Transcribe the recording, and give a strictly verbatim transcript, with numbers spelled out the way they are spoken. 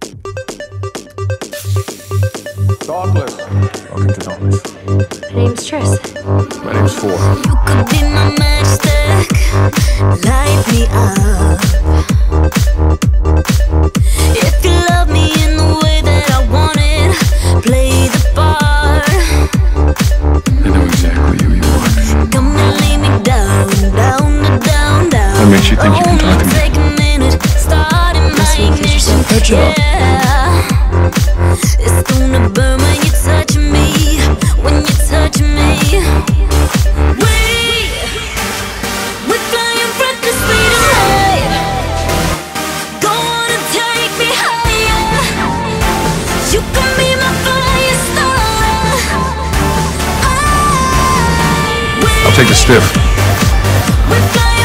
Dauntless. Welcome to Dauntless. My name's Tris. My name's Four. You could be my matchstick, light me up. If you love me in the way that I want it, play the part. I know exactly who you are. Come and lay me down, down, down, down. What makes you think you can talk to me? Take a minute, start in my ignition. Good job. Yeah. It's gonna burn when you touch me, when you touch me. We, we're flying recklessly tonight. Go on and take me higher. You can be my firestarter. I'll take the stiff. We're flying